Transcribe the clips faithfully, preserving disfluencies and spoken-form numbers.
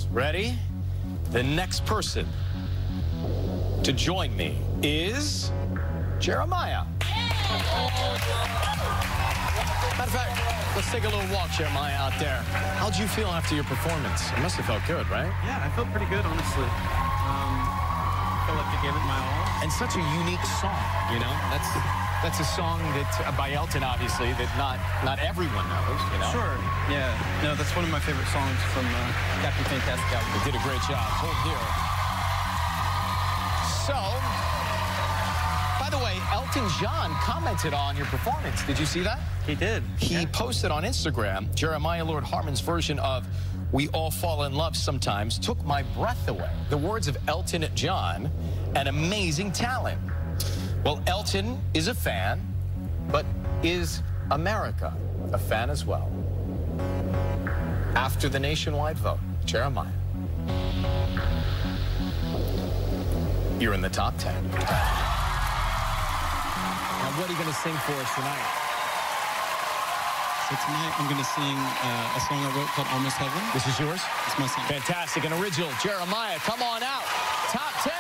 Ready? The next person to join me is Jeremiah. Matter of fact, let's take a little walk, Jeremiah, out there. How'd you feel after your performance? It must have felt good, right? Yeah, I felt pretty good, honestly. Um, I felt like I gave it my all. And such a unique song, you know? That's that's a song that uh, by Elton, obviously, that not not everyone knows, you know? Sure, yeah. No, that's one of my favorite songs from uh, Captain Fantastic album. You did a great job. Hold here. So, by the way, Elton John commented on your performance. Did you see that? He did. He yeah. posted on Instagram, Jeremiah Lord Harmon's version of "We All Fall in Love Sometimes Took My Breath Away." The words of Elton John, an amazing talent. Well, Elton is a fan, but is America a fan as well? After the nationwide vote, Jeremiah, you're in the top ten. Now, what are you going to sing for us tonight? So tonight I'm going to sing uh, a song I wrote called Almost Heaven. This is yours? It's my song. Fantastic. An original. Jeremiah, come on out. Top ten.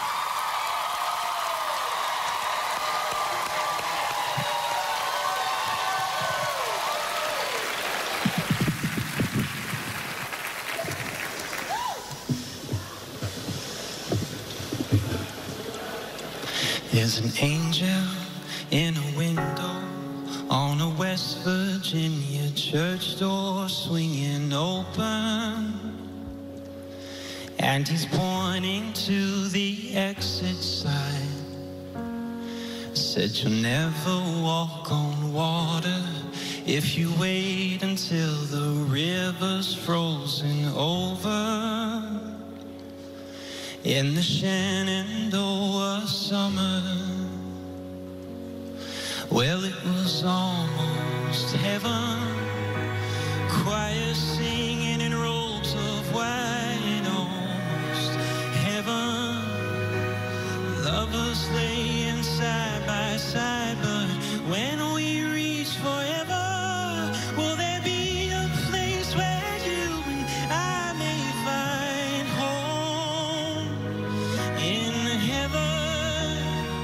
There's an angel in a window on a West Virginia church door swinging open, and he's pointing to the exit sign. Said you'll never walk on water if you wait until the river's frozen over. In the Shenandoah summer, well, it was almost heaven. Choirs singing in robes of white, almost heaven. Lovers laying side by side, but when we reach forever, will there be a place where you and I may find home in heaven?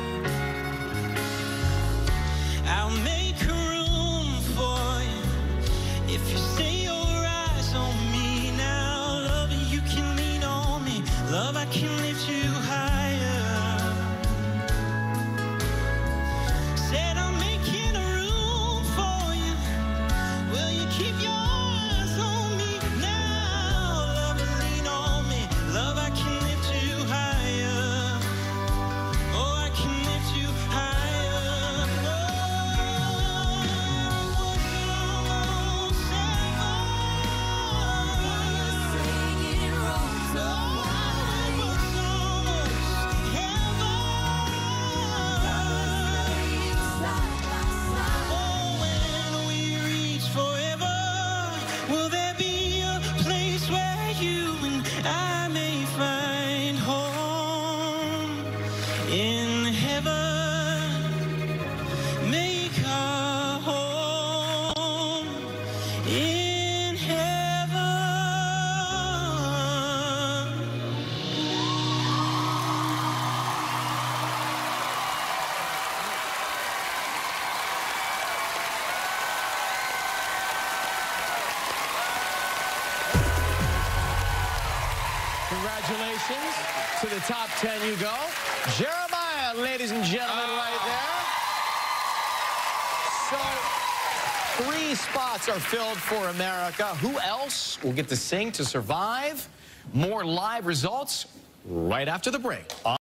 I'll make room for you if you stay your eyes on me now. Love, you can lean on me. Love, I can lift you higher. Said I'm making room for you. Will you keep your eyes on me now? Love, lean on me. Love, I can lift you higher. Oh, I can lift you higher. I may find home in heaven. Make our home in heaven. Congratulations. To the top ten you go. Jeremiah, ladies and gentlemen, right there. So, three spots are filled for America. Who else will get to sing to survive? More live results right after the break.